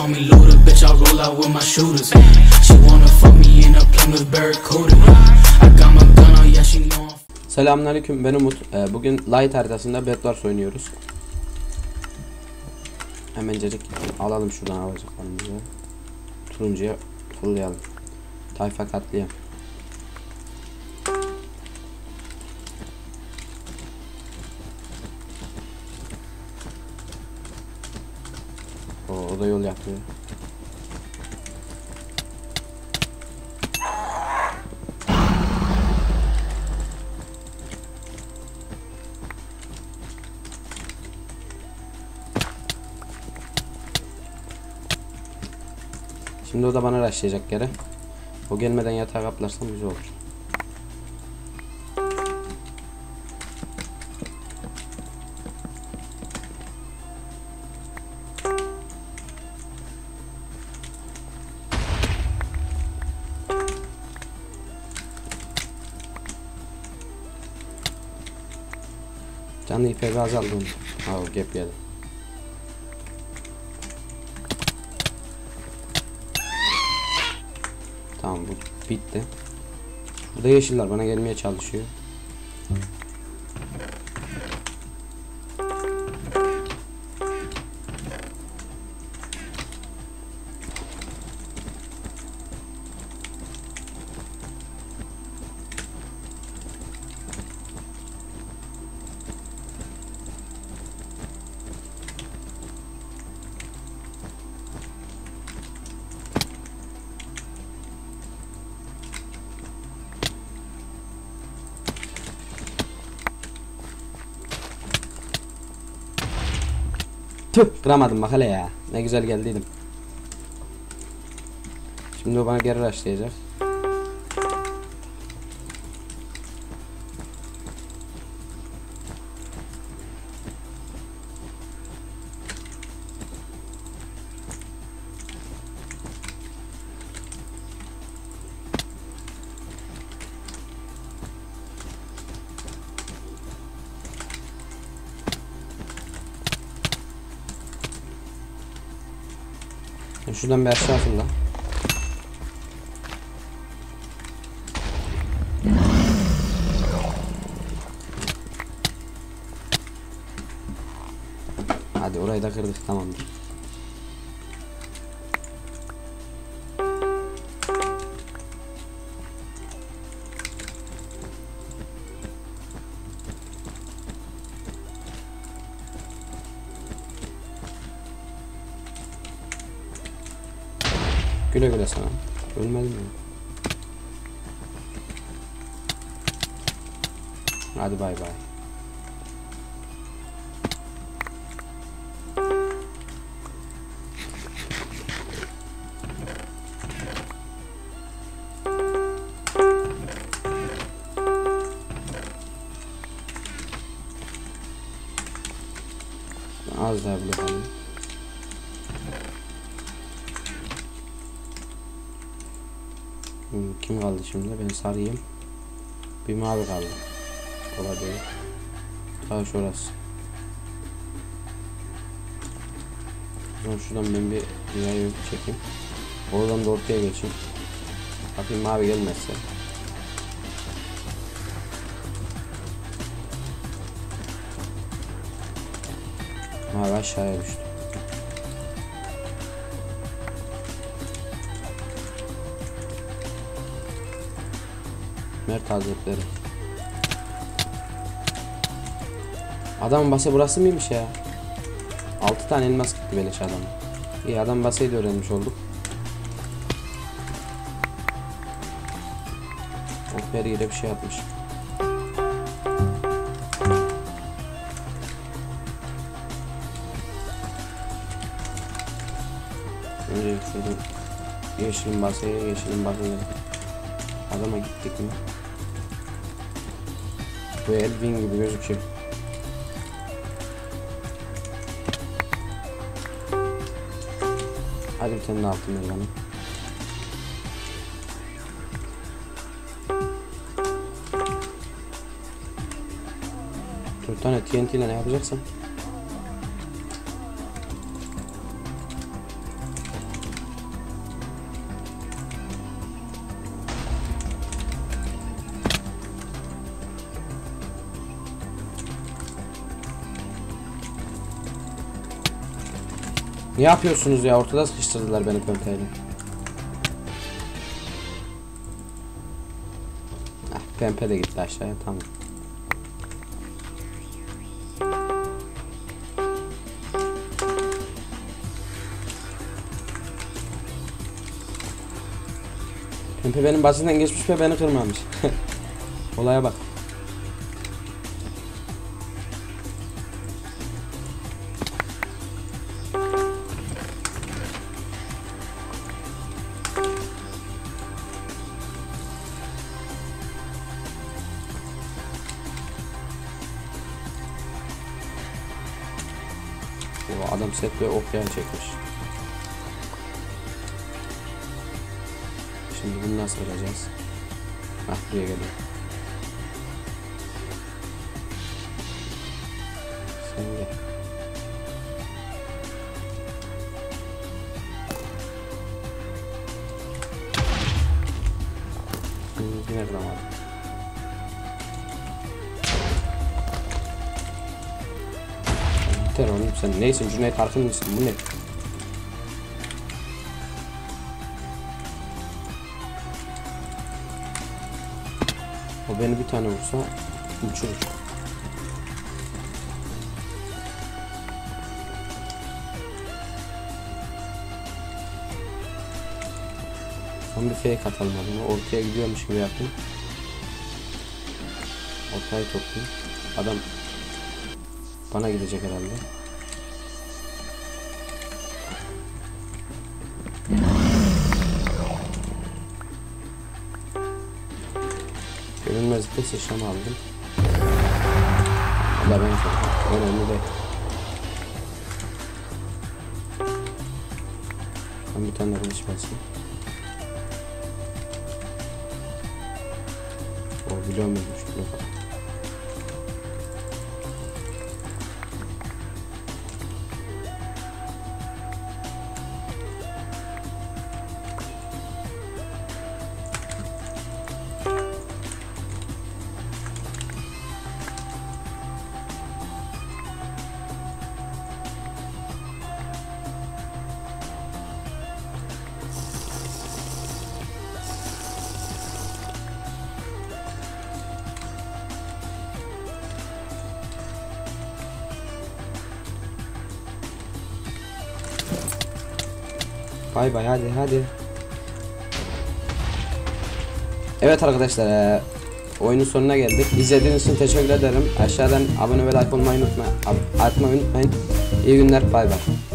me Luda, bitch, I roll out with my shooters. She wanna fuck me in a Plymouth Barracuda. I got my gun on, yeah, she know I'm... Selamünaleyküm, ben Umut. Bugün Light haritasında Bed Wars oynuyoruz. Hemencecik alalım şuradan alacaklarımızı. Turuncuya fullayalım. Tayfa katliam. O da yol yapıyor. Şimdi o da bana rushlayacak geri. O gelmeden yatağa kaplarsam güzel olur. Canlı ipe azaldı onu. Ha, o gap yedi. Tamam, bu bitti. Burada yeşiller bana gelmeye çalışıyor. Tüh, kıramadım bak hele ya. Ne güzel geldiydim. Şimdi o bana geri rushlayacak. Şuradan bir aşağı fırla. Hadi orayı da kırdık, tamamdır. Güle güle sana. Ölmedim mi? Hadi bay bay. Az daha bırakalım. Kim kaldı şimdi? Ben sarayım. Bir mavi kaldı. Olabilir. Ta şurası. O zaman şuradan ben bir dünyayı yok çekeyim. Oradan da ortaya geçeyim. Bakayım mavi gelmezse. Mavi aşağıya düştü. Mert Hazretleri. Adamın bası burası mıymış ya? 6 tane elmas gitti beleş adam. İyi, adam basayı da öğrenmiş olduk. O her yere bir şey atmış. Önce şuradan yeşilin basayı, adama gittik mi? Bu Elvin gibi gözüküyor. Hadi bir tane daha altın ver bana. Bir tane TNT ile ne yapacaksın? Ne yapıyorsunuz ya? Ortada sıkıştırdılar beni pempeyle. Ah, pempe de gitti aşağıya, tamam. Pempe benim basitten geçmiş ve beni kırmamış. Olaya bak. O adam set ve okyan çekmiş. Şimdi bunu nasıl kıracağız? Hah, buraya geliyor. Sen gel. Yine kıramadım. Biter oğlum sen. Neysin? Cüneyt Arkın mısın? Bu ne? O beni bir tane vursa uçurur. Son bir fake atalım adamı. Ortaya gidiyormuş gibi yapayım. Ortayı toplayayım. Adam bana gidecek herhalde. Görünmezlikte sıçrama aldım. Allah ben sonra. Önemli değil. Ben bir tane kılıç basayım. O biliyor muymuş? Yok. Bay bay, hadi. Evet arkadaşlar, oyunun sonuna geldik. İzlediğiniz için teşekkür ederim. Aşağıdan abone ve like olmayı unutmayın. İyi günler, bay bay.